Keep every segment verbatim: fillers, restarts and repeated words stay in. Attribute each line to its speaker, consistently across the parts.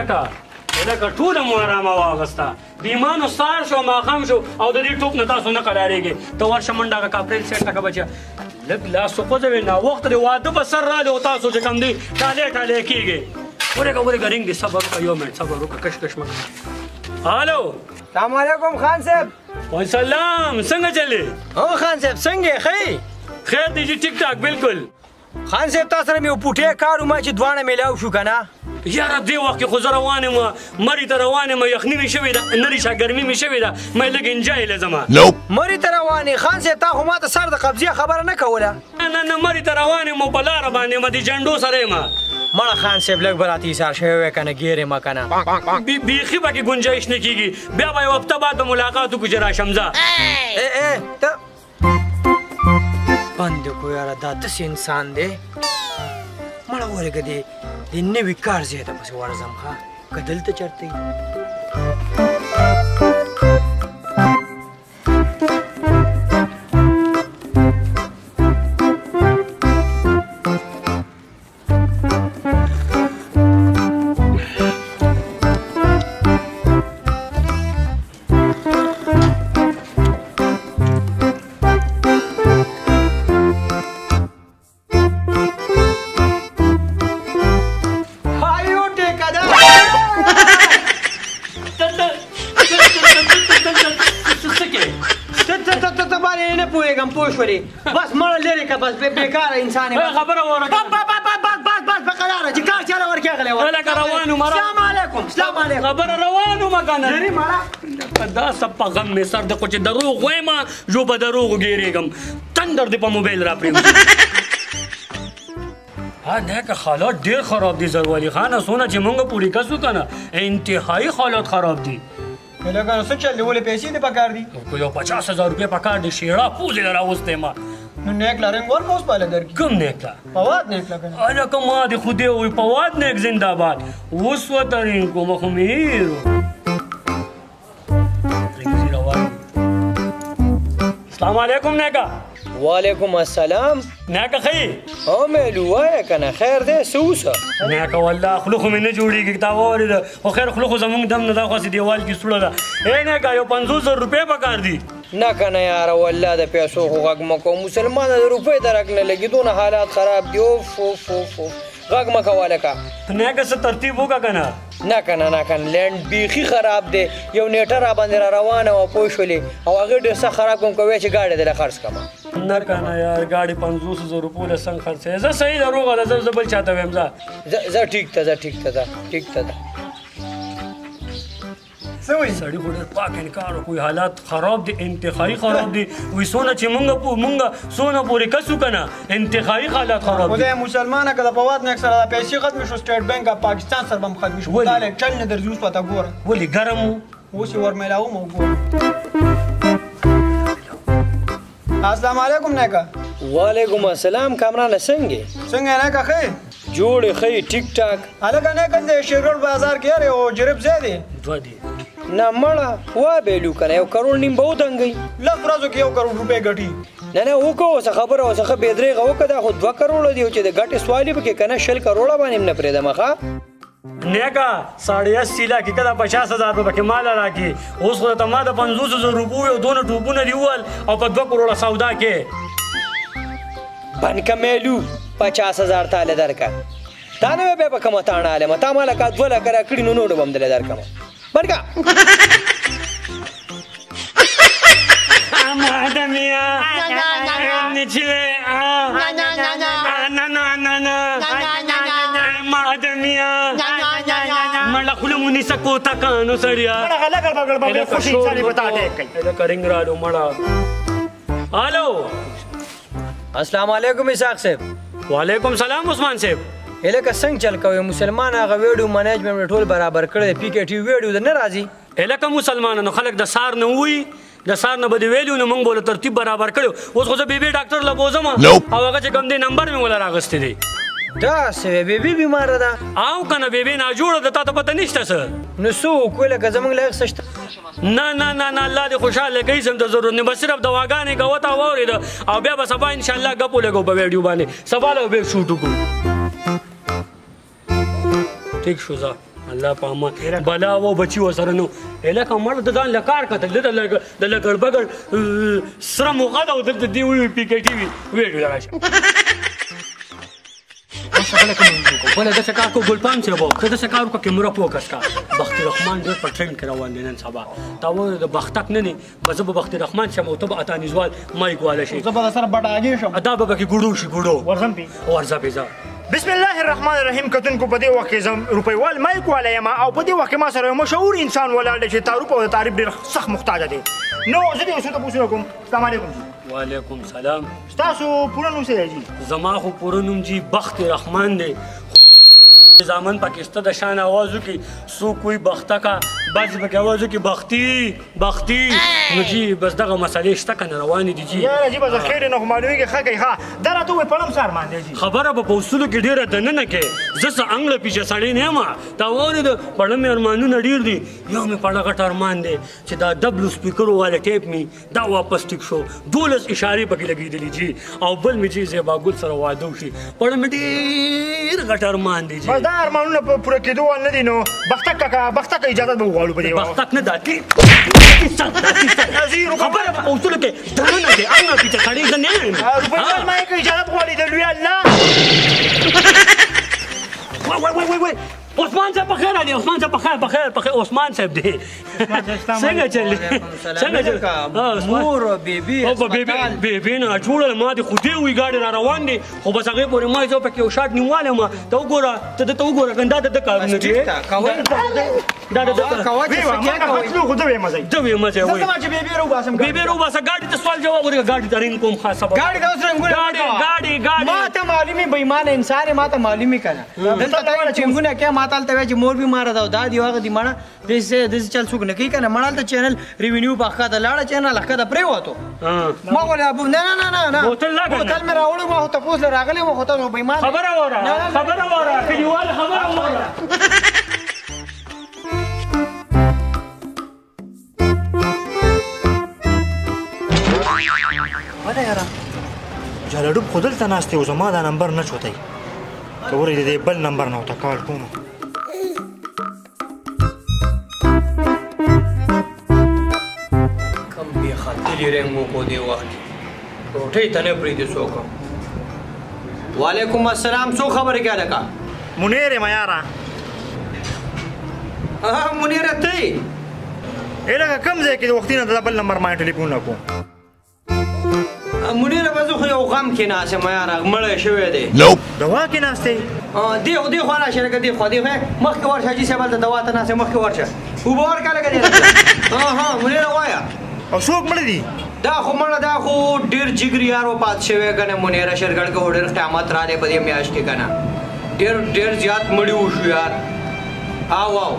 Speaker 1: لکه لکه ټوله مو ارامه واغسته بیمانو سار شو ماښام شو او د دې ټوپ نه تاسو نه قرارېږئ ته ورشه منډه هغه کاپریل سیټ ته که بچه لږ لاس وخوځوې ناوخته دی واده به سر رالی او تاسو چې کوم دی ټالې ټالې کېږئ ورېږه ورېږه رینګ دی صبر وکړه یو منټ صبر وکړه کش کش مه هلو
Speaker 2: السلام علیکم خان صاحب
Speaker 1: وسلام څنګه چلې
Speaker 2: هو خان صاحب څنګه ښه
Speaker 1: خیر دی جي ټیک ټاک بالکل
Speaker 2: خان صاحب تا سره مې یو پوټی کار وما چې دواړه میلاو شو که نه
Speaker 1: یاره دې وخت کې خو زه روان یم مرې ته روان یم یخني مې شوې ده نري شه ګرمي مې شوې ده مې لږ انجای لزمه
Speaker 2: مرې ته روان یې خان صاحب تا خو ما ته سر د قبضې خبره نه کوله
Speaker 1: نه نه نه مرې ته روان یم او په لاره باندې یم د جنډو سره یم
Speaker 2: مړه خان صاحب لږ به راته ایسار شوی وی که نه ګیر یم که نه
Speaker 1: بیخي پکې ګنجایش نه کېږي بیا به یو هفته بعد به ملاقات وکړو چې راشم ځه
Speaker 2: ته بند کو یاره دا داسې انسان دی مړه ورېږه دی د نوي کار ځای ته پسې ورځم ښه که دلته چېرته بس مړه لرې که بس بېکاره انسان یې
Speaker 1: خبره واوره
Speaker 2: بس بس بس بس په قراره چې کار چاله ورکې غلی وه
Speaker 1: لکه روان وم
Speaker 2: سلام علیکم سلام علیکم
Speaker 1: خبره روان وم که نه
Speaker 2: لرې مړه
Speaker 1: دا سب په غم مې سر دی خو چې دروغ وایم زه په دروغو ګیرېږم تندر دې په موبایل را پرېږدي ها نه که حالات ډېر خراب دي زروالي خانه څونه چې مونږ پورې کسو که نه انتهایي حالات خراب دي
Speaker 2: لکه نو څه چل دی ولې پیسې دې پکار دي
Speaker 1: یو پچاس هزار روپۍ پکار دي شېړه پوزې له راوستی ما
Speaker 2: نو نیک لرنګ ورکه اوس پهله درکړي
Speaker 1: کوم نیکله
Speaker 2: فواد نیکله که نه
Speaker 1: هلکه ما دې خو دې ووایي فواد نیک زنده‌باد اوس وترین کومه خو مې هیرو السلام علیکم نیکه
Speaker 2: وعلیکم السلام
Speaker 1: نیکه ښه
Speaker 2: او میلو وایه که نه خیر دی څه اوسه
Speaker 1: نیکه والله خوله خو مې نه جوړېږي تا واورېده خو خیر خوله خو زمونږ دم نه دا خو هسې دیوال کې سوړه ده ای نیکه یو پنځوس زره روپۍ پکار دي
Speaker 2: نه که نه یاره والله د پیسو خو غږ مه کوه مسلمانه د روپۍ درک نه لګي دونه حالات خراب دي اوف اوف اوف غږ مه کوه لکه
Speaker 1: نیکه څه ترتیب وکړه که نه
Speaker 2: نه که نه نه که نه لینډ بیخي خراب دی یو نیټه را باندې را روانه وه پوه شولې او هغې ډېر سخت خراب کوم که وایې چې ګاډۍ دې له خرڅ کړمه
Speaker 1: نه که نه یار ګاډي پنځوس زره روپو له څنګه خرڅوې زه صحیح ده روغه ده زه بل چاته ویم ځه
Speaker 2: زه ټیک ته ځه ټیک ته ځه ټیک ته ځه څه وایي
Speaker 1: سړي خو ډېر پاک انکار وکړو حالات خراب دي انتهایي خراب دي وایي څونه چې مونږ مونږ څونه پورې کسو که نه انتهایي حالات خراب دي
Speaker 2: خدای مسلمانه که د فواد نیک سره دا پیسې ختمې شو سټیټ بینک اف پاکستان سره به هم ختمې شو دا لږ چل نه درځي اوس ورته ګوره
Speaker 1: ولې ګرم و
Speaker 2: اوس یې ورمیلاوم او ګوره السلام علیکم نیکه
Speaker 3: وعلیکم السلام کامرانه څنګه
Speaker 2: څنګه نیکه ښه
Speaker 3: جوړې ښې ټیک ټاک
Speaker 2: هلکه نیکه د شیرګل بازار کې یار یو جریب ځای دی
Speaker 1: دوه دي
Speaker 3: نه مړه وابېلو که نه یو کروړ نیم به ودنګئ
Speaker 2: لس ورځو کې یو کروړ روپۍ ګټي
Speaker 3: نه نه وکړه اوسه خبره اوسه ښه بېدرېغه وکړه دا خو دوه کروړه دي او چې د ګټې سوال یې پکې که نه شل کروړه باندې هم نه پرېږدم ښه
Speaker 1: نیکه ساڑھے اسی لاکھ کې کله پچاس هزار روپۍ پکې مال راکړي اوس خو ته ما د پنځوس زره روپو یو دونه ټوپونه دي وویل او په دوه کروړه سودا کې
Speaker 3: بند که میلو پچاس هزار تاله درکړه تا نه بیا به کومه تاڼه علمه تا ما لکه دوه لکه راکړي نو نور به هم دله درکړمه بند که
Speaker 1: Madamia, Nichile, Madamia, Malakulu Munisa Kota Kano Saria, Karingra, Mala. Hello.
Speaker 2: Assalamu alaikum Ishaq sahib.
Speaker 1: Walaikum salam Usman sahib.
Speaker 2: الکه څنګه چل کوي مسلمان هغه ویډیو منیجمنت ټول برابر کړی پی کې ټي ویډیو د نه راځي
Speaker 1: الکه مسلمانانو خلک د سار نه وي د سار نه بده ویلو نو موږ بوله ترتیب برابر کړو اوس خو زه بیبي ډاکټر له بوزم او هغه چې کوم دی نمبر مې ولا راغستی دی
Speaker 2: دا څه بیبي بیمار ده
Speaker 1: او کنه بیبي نه جوړه د تا ته پته نشته څه
Speaker 2: نو څه وکړو لکه زموږ لایق څه شته
Speaker 1: نه نه نه نه الله دې خوشحاله کوي څه ته ضرورت نه بس صرف دواګانې کوه تا واورېده او بیا به سبا انشاءالله ګپو لګو په ویډیو باندې سبا له به شوټ وکړو ٹھیک شو ځه الله په امان بلا و بچي وسره نو الکه مړ د ځان له کار کتل د د لګړ بګړ سره موقع ده دلته دی وی پی کې ټي وي ویډیو راشه خپل کوم بل د شکار کو ګلپان چې وو ته د شکار کو کیمرا فوکس کا بختي رحمان ډېر په ټرند کې روان دي نن سبا تا و د بختک نه نه بزه په بختي رحمان شم او ته به اتانی زوال مایک والا شي
Speaker 4: زه به سره بټاګې شم
Speaker 1: ادا به کې ګړو شي ګړو
Speaker 4: ورزم پی
Speaker 1: ورزه پیزا
Speaker 4: بسم الله الرحمن الرحیم کتن کو په دې وخت کې زم روپیوال مایک والا یم او په دې وخت کې ما سره یو مشهور انسان ولاړ دی چې تعارف او تعریف ډېر سخت محتاج دی نو زه دې اوسه تاسو کوم السلام علیکم
Speaker 1: وعلیکم سلام
Speaker 4: تاسو پوره نوم څه دی
Speaker 1: زما خو پوره نوم جی بخت رحمان دی زامن پاکستان د شان आवाजو کې سو کوئی بخته کا بعض به आवाजو کې بختی بختی نو جی بس دغه مسالې شته کنه روان دي جی
Speaker 4: یا جی بس خیر نه معلومي کې خکې ها درته په پړم سر باندې جی
Speaker 1: خبره به پوسلو کې ډیره دنه نه کې زسه انګل پیچه سړی نه ما تا وره د پړم ارمانونه ډیر دي یو مې پړه غټ ارمان دی چې دا ډبل سپیکر والا ټیپ می دا واپس ټیک شو دولس اشاره پکې لګېدلې جی او بل می جی زیبا ګل سره واده شي پړم ډیر غټ ارمان دی جی
Speaker 4: دا ارمانونه په پوره کېدو نه دي نو بختک کاکا بختک اجازه به وغواړو په دې
Speaker 1: بختک نه داتي خبره په اصول کې دا نه دی انګ پیچه خړې نه
Speaker 4: روپیوال ما کې اجازه غواړي د لوی الله
Speaker 1: وای وای وای وای عثمان صاحب بخیر علي عثمان صاحب بخیر بخیر بخیر عثمان صاحب دی څنګه چل څنګه چل
Speaker 3: مور بیبي
Speaker 1: او بیبي بیبي نه ټول ما دي خو دې وی گاډي را روان دي خو بس هغه پورې ما زه پکې یو شاټ نیواله ما ته وګوره ته ته وګوره کنده د کارونه دي دا د
Speaker 3: کوا چې څنګه کوي
Speaker 4: خپل خو دوی مزه
Speaker 1: دوی مزه وای
Speaker 4: زما چې بیبي رو باسم
Speaker 1: بیبي رو باسه گاډي ته سوال جواب ورګه گاډي ترين کوم خاصه
Speaker 3: گاډي دا اوس رنګونه
Speaker 1: گاډي گاډي گاډي
Speaker 3: ما ته معلومي بېمانه انسان ما ته معلومي کنه دلته تا چنګونه کې ما ته ته چې مور به مار دا دا دی واغه دی مړه د څه د چل څوک نه کوي کنه مړه ته چینل ریوینیو باخه دا لاړه چینل هغه دا پرې وته ما ولا ابو نه نه نه نه
Speaker 1: بوتل لا
Speaker 3: بوتل مې راوړم ما ته پوس راغلی ما خو ته بېمانه
Speaker 1: خبره وره خبره وره کلیوال خبره وره
Speaker 4: ولا یاره جالډوب خو دلته ناست و زما دا نمبر نه چوتی ته ورې د بل نمبر نه ورته کال کوم
Speaker 3: کم بې خطلي رنګ مو کو دی وخت روټۍ ته نه پرېږدي څوک وعلیکم السلام څو خبرې کې هلکه
Speaker 4: منیر یم یاره
Speaker 3: منیره ته یې
Speaker 4: ای لکه کوم ځای کې د وختي نه د بل نمبر ما ټلیفون نه کوم
Speaker 3: منیره به زه خو یو غم کې ناست یم یاره مړی شوی دی
Speaker 4: دوا کې ناست دی
Speaker 3: دی خو دی خوا راشه لکه دی خوا دی خوا مخکې ورشه حاجي صاحب هلته دوا ته ناست یم مخکې ورشه اوبه ورکړه لکه دی ها ها منیره وایه
Speaker 4: او څوک مړه دي
Speaker 3: دا خو مړه دا خو ډېر جګر یار وفات شوی کنه منیره شرګړ کې خو ډېر قیامت رالی په دې میاشت کې کنه ډېر ډېر زیات مړي وشو یار او او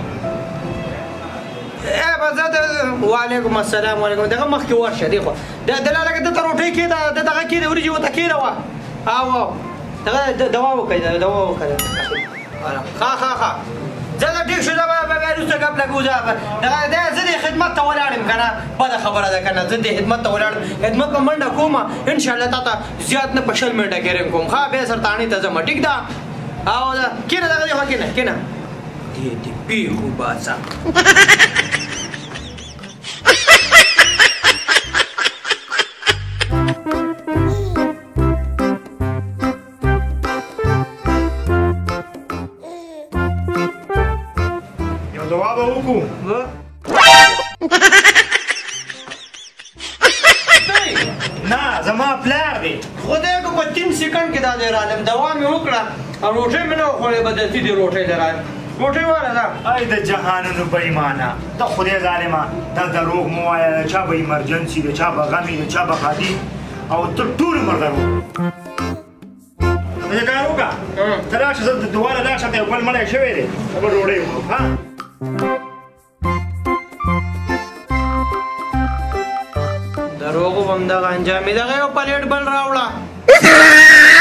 Speaker 3: اے بزه وعلیکم السلام وعلیکم دغه مخکې ورشه دی خو د دلاله کې د روټۍ کې د دغه کې د ورجې وته کې راوه او او دغه دوا وکړه دوا وکړه ها ها ها زه ټیک شو دا به وروسته غپ لګو دا دا زه د خدمت ته ولاړم کنه بده خبره ده کنه زه د خدمت ته ولاړم خدمت په منډه کوم ان شاء الله تا ته زیات نه پښل منډه کېرم کوم ها به سرطانی ته زما ټیک ده او دا کینه دغه دی هکینه کینه دې دې پیغو باسا
Speaker 4: دوا به وکړو نه زما پلار دی
Speaker 3: خدای کو په تین سکند کې دا دی رالم دوا مې وکړه او روټۍ مې نه وخوړې بدلتي دي روټۍ لرای روټۍ واره ده
Speaker 4: ای د جهانونو بېمانه ته خدای ظالمه دا دروغ مو وایه چا به ایمرجنسي دی چا به غم دی چا به ښادي او ته ټول عمر دروغ کار وکړه ته راشه زه دواړه راشه ته یو بل مړی شوی دی بل ډوډۍ وخورو ها
Speaker 3: دروغو به همدغه انجام وي دغه یو پلیټ بل راوړه